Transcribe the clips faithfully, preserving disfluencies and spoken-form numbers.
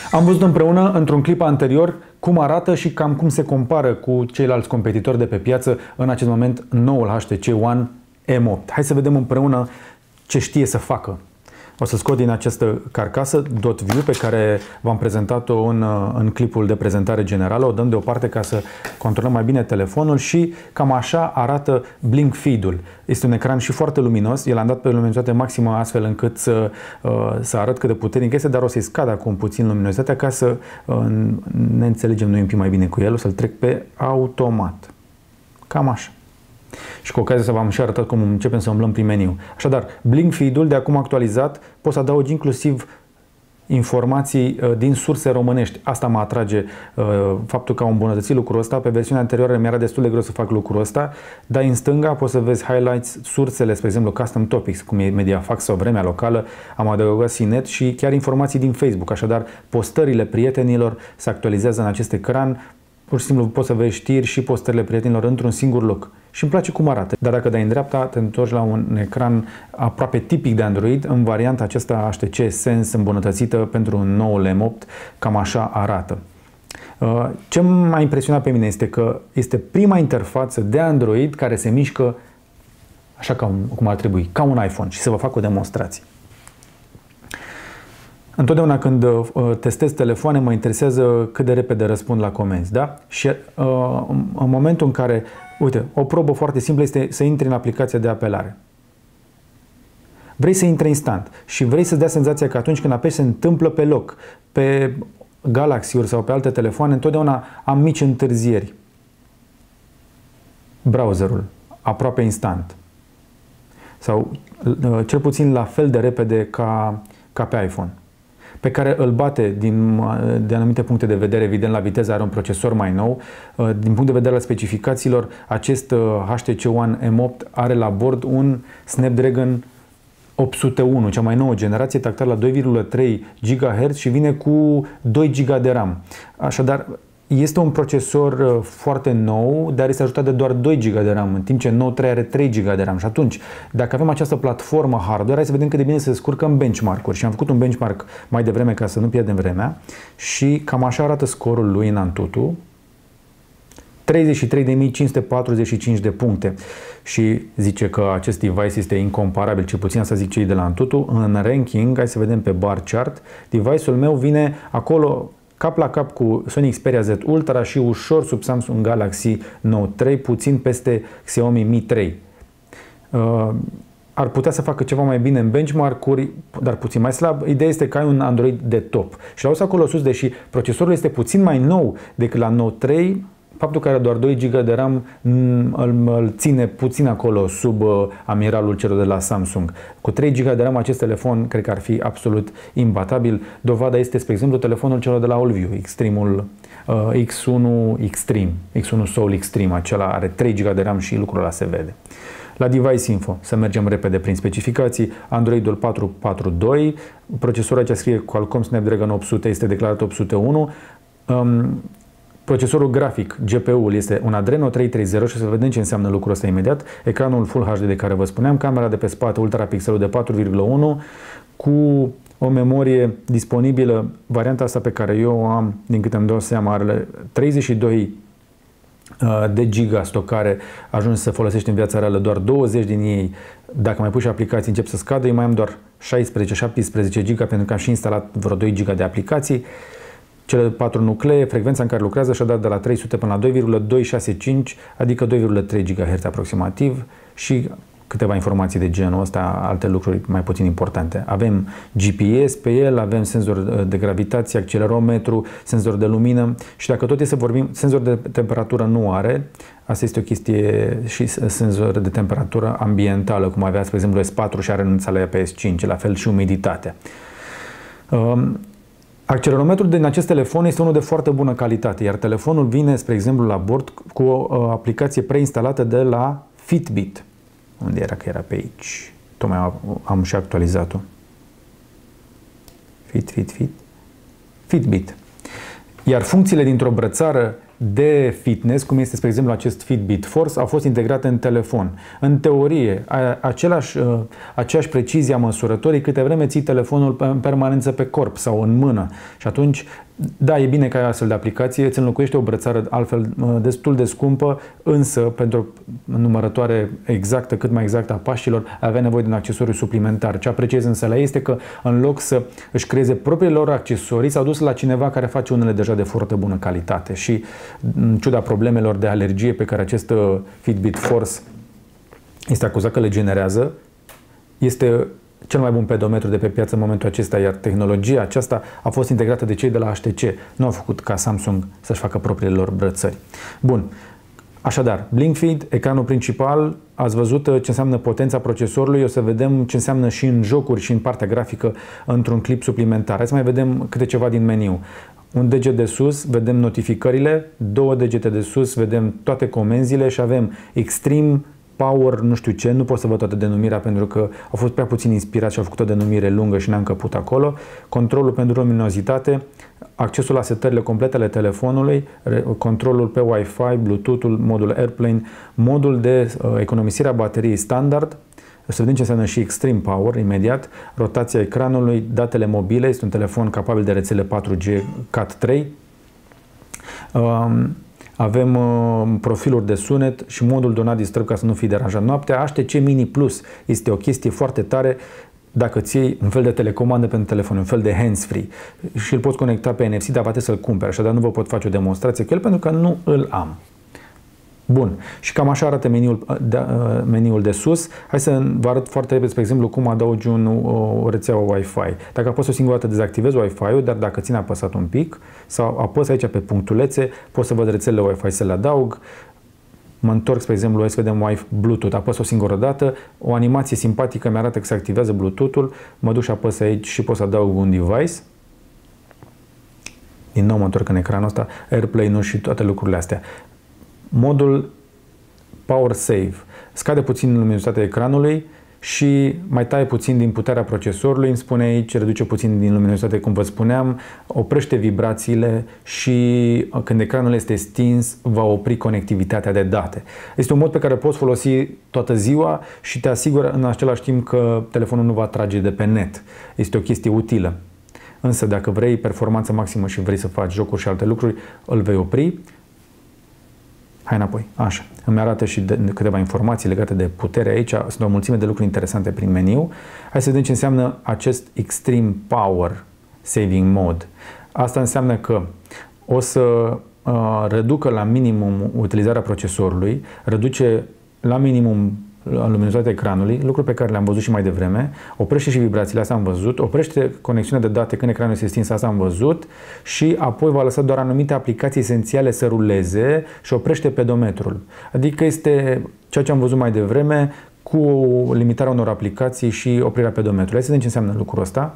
Am văzut împreună, într-un clip anterior, cum arată și cam cum se compară cu ceilalți competitori de pe piață în acest moment noul H T C One M opt. Hai să vedem împreună ce știe să facă. O să scot din această carcasă .view pe care v-am prezentat-o în, în clipul de prezentare generală. O dăm deoparte ca să controlăm mai bine telefonul și cam așa arată Blink Feed-ul. Este un ecran și foarte luminos. El a dat pe luminositate maximă astfel încât să, să arăt cât de puternic este, dar o să-i scad acum puțin luminositatea ca să ne înțelegem noi un pic mai bine cu el. O să-l trec pe automat. Cam așa. Și cu ocazia să v-am și arătat cum începem să umblăm prin meniu. Așadar, Blink Feed-ul de acum actualizat, pot să adaug inclusiv informații din surse românești. Asta mă atrage, faptul că au îmbunătățit lucrul ăsta. Pe versiunea anterioară mi-era destul de greu să fac lucrul ăsta, dar în stânga poți să vezi highlights, sursele, spre exemplu Custom Topics, cum e Mediafax sau Vremea Locală, am adăugat C net și chiar informații din Facebook. Așadar, postările prietenilor se actualizează în acest ecran. Pur și simplu poți să vezi știri și postările prietenilor într-un singur loc. Și îmi place cum arată. Dar dacă dai în dreapta, te întorci la un ecran aproape tipic de Android, în varianta aceasta H T C Sense îmbunătățită pentru un nou M opt. Cam așa arată. Ce m-a impresionat pe mine este că este prima interfață de Android care se mișcă așa ca un, cum ar trebui, ca un iPhone. Și să vă fac o demonstrație. Întotdeauna când uh, testez telefoane, mă interesează cât de repede răspund la comenzi, da? Și uh, în momentul în care, uite, o probă foarte simplă este să intri în aplicația de apelare. Vrei să intri instant și vrei să-ți dea senzația că atunci când apeși se întâmplă pe loc. Pe Galaxy-uri sau pe alte telefoane, întotdeauna am mici întârzieri. Browserul, aproape instant. Sau uh, cel puțin la fel de repede ca, ca pe iPhone, pe care îl bate din, de anumite puncte de vedere, evident la viteză, are un procesor mai nou. Din punct de vedere al specificațiilor, acest H T C One M opt are la bord un Snapdragon opt sute unu, cea mai nouă generație, tactat la doi virgulă trei gigahertz și vine cu doi giga de RAM. Așadar, este un procesor foarte nou, dar este ajutat de doar doi giga de RAM, în timp ce Note trei are trei giga de RAM. Și atunci, dacă avem această platformă hardware, hai să vedem cât de bine se descurcă în benchmark-uri. Și am făcut un benchmark mai devreme ca să nu pierdem vremea și cam așa arată scorul lui în Antutu. treizeci și trei de mii cinci sute patruzeci și cinci de puncte și zice că acest device este incomparabil, cel puțin asta zic cei de la Antutu. În ranking, hai să vedem pe bar chart, device-ul meu vine acolo cap la cap cu Sony Xperia Z Ultra și ușor sub Samsung Galaxy Note trei, puțin peste Xiaomi Mi trei. Uh, ar putea să facă ceva mai bine în benchmark-uri, dar puțin mai slab. Ideea este că ai un Android de top. Și la acolo sus, deși procesorul este puțin mai nou decât la Note trei, faptul că are doar doi giga de RAM îl, îl ține puțin acolo sub uh, amiralul celor de la Samsung. Cu trei giga de RAM acest telefon cred că ar fi absolut imbatabil. Dovada este, spre exemplu, telefonul celor de la Allview, Extreme-ul uh, X unu Extreme, X unu Soul Extreme, acela are trei giga de RAM și lucrul ăla se vede. La Device Info, să mergem repede prin specificații, Androidul patru patru doi, procesorul aici scrie Qualcomm Snapdragon opt sute, este declarat opt sute unu, um, procesorul grafic, G P U-ul este un Adreno trei trei zero și să vedem ce înseamnă lucrul ăsta imediat. Ecranul Full H D de care vă spuneam, camera de pe spate ultrapixelul de patru virgulă unu cu o memorie disponibilă, varianta asta pe care eu o am, din câte îmi dau seama, are treizeci și doi de giga stocare, ajungi să folosești în viața reală doar douăzeci din ei. Dacă mai pui și aplicații încep să scadă, eu mai am doar șaisprezece șaptesprezece giga pentru că am și instalat vreo doi giga de aplicații. Cele patru nuclee, frecvența în care lucrează și-a dat de la trei sute până la doi virgulă doi șase cinci, adică doi virgulă trei gigahertz aproximativ și câteva informații de genul ăsta, alte lucruri mai puțin importante. Avem G P S pe el, avem senzor de gravitație, accelerometru, senzor de lumină și dacă tot e să vorbim, senzor de temperatură nu are. Asta este o chestie și senzor de temperatură ambientală, cum avea, spre exemplu, S patru și a renunțat la ea pe S cinci, la fel și umiditatea. Um, Accelerometrul din acest telefon este unul de foarte bună calitate, iar telefonul vine, spre exemplu, la bord cu o aplicație preinstalată de la Fitbit. Unde era? Că era pe aici. Tocmai am și actualizat-o. Fit, fit, fit. Fitbit. Iar funcțiile dintr-o brățară de fitness, cum este, spre exemplu, acest Fitbit Force, au fost integrate în telefon. În teorie, același, aceeași precizie a măsurătorii câte vreme ții telefonul în permanență pe corp sau în mână. Și atunci, da, e bine că ai astfel de aplicație, îți înlocuiește o brățară altfel destul de scumpă, însă pentru numărătoare exactă, cât mai exactă a pașilor, avea nevoie de un accesoriu suplimentar. Ce apreciez însă la ei este că în loc să își creeze propriile lor accesorii, s-au dus la cineva care face unele deja de foarte bună calitate și în ciuda problemelor de alergie pe care acest Fitbit Force este acuzat că le generează, este cel mai bun pedometru de pe piață în momentul acesta, iar tehnologia aceasta a fost integrată de cei de la H T C. Nu au făcut ca Samsung să-și facă propriile lor brățări. Bun. Așadar, BlinkFeed, ecranul principal, ați văzut ce înseamnă potența procesorului, o să vedem ce înseamnă și în jocuri și în partea grafică într-un clip suplimentar. Hai să mai vedem câte ceva din meniu. Un deget de sus, vedem notificările, două degete de sus, vedem toate comenzile și avem Extreme, Power, nu știu ce, nu pot să văd toată denumirea pentru că au fost prea puțin inspirați și au făcut o denumire lungă și ne-am căput acolo. Controlul pentru luminozitate, accesul la setările complete ale telefonului, controlul pe Wi-Fi, Bluetooth-ul, modul Airplane, modul de uh, economisire a bateriei standard. O să vedem ce înseamnă și Extreme Power imediat, rotația ecranului, datele mobile, este un telefon capabil de rețele patru G Cat trei. Um, Avem uh, profiluri de sunet și modul Do Not Disturb ca să nu fii deranjat noaptea. H T C Mini Plus este o chestie foarte tare dacă ți iei un fel de telecomandă pentru telefon, un fel de hands-free și îl poți conecta pe N F C, dar va trebui să-l cumperi, așadar nu vă pot face o demonstrație cu el pentru că nu îl am. Bun. Și cam așa arată meniul de, meniul de sus. Hai să vă arăt foarte repede, spre exemplu, cum adaugi un, o rețea Wi-Fi. Dacă apăs o singură dată, dezactivez Wi-Fi-ul, dar dacă țin apăsat un pic sau apăs aici pe punctulețe, pot să văd rețelele Wi-Fi să le adaug. Mă întorc, spre exemplu, hai să vedem Wi-Fi Bluetooth. Apăs o singură dată, o animație simpatică mi-arată că se activează Bluetooth-ul. Mă duc și apăs aici și pot să adaug un device. Din nou mă întorc în ecranul ăsta, Airplane-ul și toate lucrurile astea. Modul Power Save scade puțin luminositatea ecranului și mai taie puțin din puterea procesorului, îmi spune aici, reduce puțin din luminositate, cum vă spuneam, oprește vibrațiile și când ecranul este stins, va opri conectivitatea de date. Este un mod pe care îl poți folosi toată ziua și te asigură în același timp că telefonul nu va trage de pe net. Este o chestie utilă. Însă dacă vrei performanță maximă și vrei să faci jocuri și alte lucruri, îl vei opri. Hai înapoi. Așa. Îmi arată și de, de câteva informații legate de putere aici. Sunt o mulțime de lucruri interesante prin meniu. Hai să vedem ce înseamnă acest Extreme Power Saving Mode. Asta înseamnă că o să uh, reducă la minimum utilizarea procesorului, reduce la minimum luminositatea ecranului, lucruri pe care le-am văzut și mai devreme, oprește și vibrațiile, asta am văzut, oprește conexiunea de date când ecranul este stins, asta am văzut și apoi va lăsa doar anumite aplicații esențiale să ruleze și oprește pedometrul. Adică este ceea ce am văzut mai devreme cu limitarea unor aplicații și oprirea pedometrului. Hai să vedem ce înseamnă lucrul ăsta.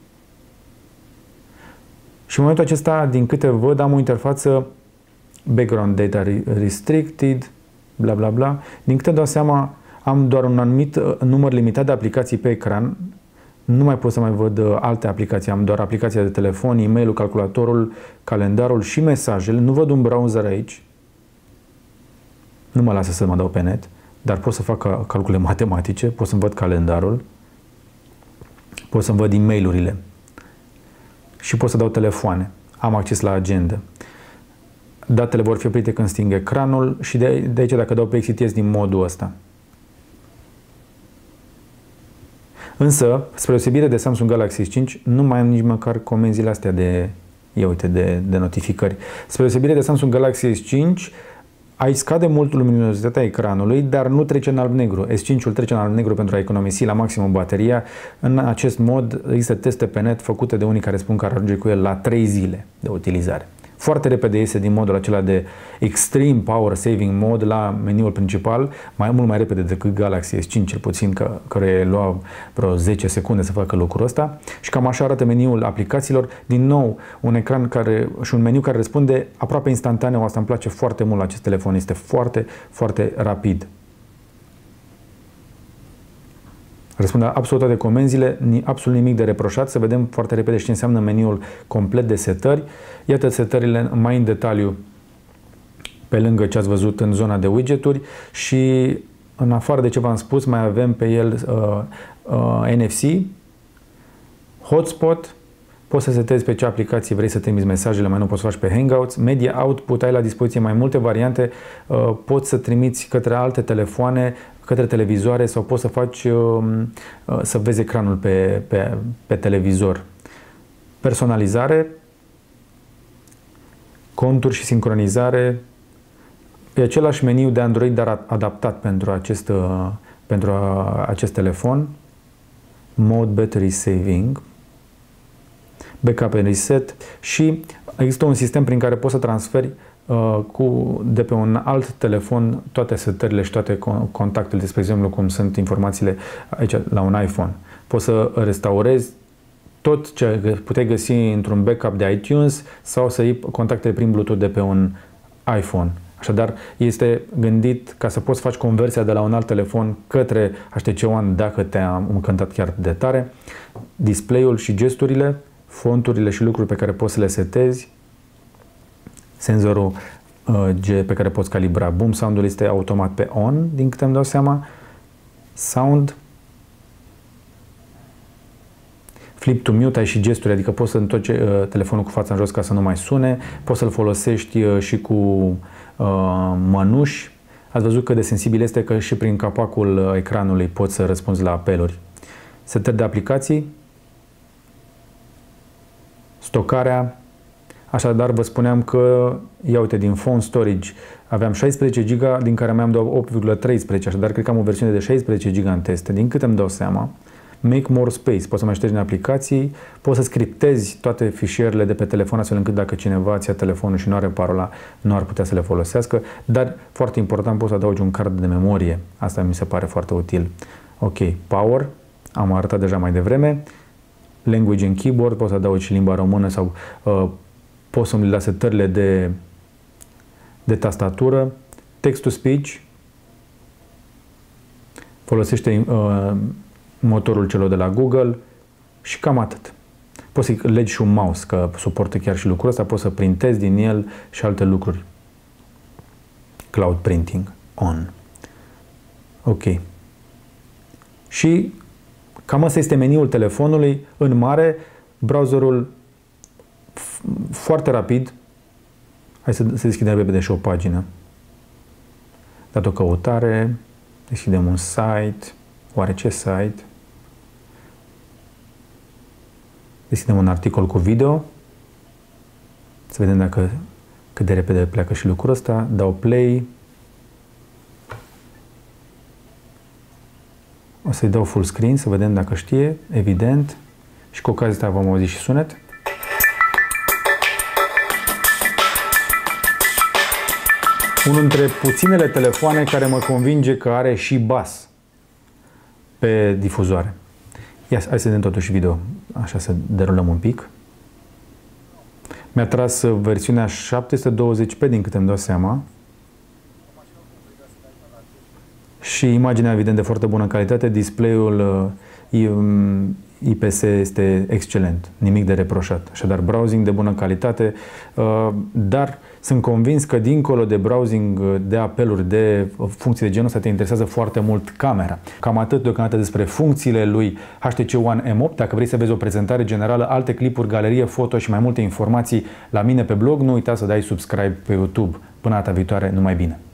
Și în momentul acesta, din câte văd, am o interfață background data restricted, bla bla bla. Din câte dau seama, am doar un anumit număr limitat de aplicații pe ecran. Nu mai pot să mai văd alte aplicații. Am doar aplicația de telefon, e-mail-ul, calculatorul, calendarul și mesajele. Nu văd un browser aici. Nu mă lasă să mă dau pe net, dar pot să fac calcule matematice, pot să-mi văd calendarul, pot să-mi văd e-mail-urile și pot să dau telefoane. Am acces la agenda. Datele vor fi oprite când sting ecranul și de, de aici dacă dau pe Exit ies din modul ăsta. Însă, spre deosebire de Samsung Galaxy S cinci, nu mai am nici măcar comenzile astea de, ia uite, de, de notificări. Spre deosebire de Samsung Galaxy S cinci, aici scade mult luminositatea ecranului, dar nu trece în alb-negru. S cinci-ul trece în alb-negru pentru a economisi la maximum bateria. În acest mod există teste pe net făcute de unii care spun că ar ajunge cu el la trei zile de utilizare. Foarte repede iese din modul acela de Extreme Power Saving Mode la meniul principal, mai mult mai repede decât Galaxy S cinci, cel puțin, că, care lua vreo zece secunde să facă lucrul ăsta. Și cam așa arată meniul aplicațiilor. Din nou, un ecran care, și un meniu care răspunde aproape instantaneu. Asta îmi place foarte mult la acest telefon. Este foarte, foarte rapid. Răspunde absolut toate comenzile, absolut nimic de reproșat. Să vedem foarte repede ce înseamnă meniul complet de setări. Iată setările mai în detaliu pe lângă ce ați văzut în zona de widgeturi și în afară de ce v-am spus, mai avem pe el uh, uh, N F C, hotspot, poți să setezi pe ce aplicații vrei să trimiți mesajele, mai nu poți să faci pe Hangouts, media output, ai la dispoziție mai multe variante, uh, poți să trimiți către alte telefoane, către televizoare sau poți să faci uh, uh, să vezi ecranul pe, pe, pe televizor. Personalizare, conturi și sincronizare, e același meniu de Android, dar adaptat pentru acest, uh, pentru uh, acest telefon. Mode battery saving, backup and reset și există un sistem prin care poți să transferi uh, cu, de pe un alt telefon toate setările și toate contactele, de spre exemplu cum sunt informațiile aici la un iPhone. Poți să restaurezi tot ce puteai găsi într-un backup de iTunes sau să iei contactele prin Bluetooth de pe un iPhone. Așadar, este gândit ca să poți face conversia de la un alt telefon către H T C One dacă te-a încântat chiar de tare. Display-ul și gesturile, fonturile și lucruri pe care poți să le setezi. Senzorul uh, G pe care poți calibra. Boom sound-ul este automat pe on, din câte îmi dau seama. Sound. Flip to mute, ai și gesturi, adică poți să întorci uh, telefonul cu fața în jos ca să nu mai sune. Poți să-l folosești uh, și cu uh, mănuși. Ați văzut cât de sensibil este că și prin capacul ecranului poți să răspunzi la apeluri. Setări de aplicații. Stocarea. Așadar, vă spuneam că, ia uite, din phone storage aveam șaisprezece giga, din care mai am doar opt virgulă treisprezece, așadar cred că am o versiune de șaisprezece giga în teste, din cât îmi dau seama. Make more space, poți să mai ștergi în aplicații, poți să scriptezi toate fișierele de pe telefon, astfel încât dacă cineva ți ia telefonul și nu are parola, nu ar putea să le folosească, dar foarte important, poți să adaugi un card de memorie, asta mi se pare foarte util. Ok, power, am arătat deja mai devreme, language and keyboard, poți să adaugi și limba română sau uh, poți să-mi la setările de, de tastatură, text-to-speech, folosește uh, motorul celor de la Google și cam atât. Poți să legi și un mouse, că suportă chiar și lucrul ăsta, poți să printezi din el și alte lucruri. Cloud printing on. Ok. Și cam asta este meniul telefonului. În mare, browserul foarte rapid. Hai să, să deschidem repede și o pagină. Dat o căutare, deschidem un site. Oare ce site? Deschidem un articol cu video. Să vedem dacă cât de repede pleacă și lucrul ăsta. Dau play. O să-i dau full screen să vedem dacă știe, evident. Și cu ocazia asta vom auzi și sunet. Unul dintre puținele telefoane care mă convinge că are și bas pe difuzoare. Ia, hai să vedem totuși video, așa să derulăm un pic. Mi-a tras versiunea șapte sute douăzeci p din câte îmi dau seama. Și imaginea evident de foarte bună calitate, display-ul I P S este excelent, nimic de reproșat. Așadar, browsing de bună calitate, dar sunt convins că dincolo de browsing, de apeluri, de funcții de genul ăsta, te interesează foarte mult camera. Cam atât deocamdată despre funcțiile lui H T C One M opt. Dacă vrei să vezi o prezentare generală, alte clipuri, galerie, foto și mai multe informații la mine pe blog, nu uita să dai subscribe pe YouTube. Până data viitoare, numai bine!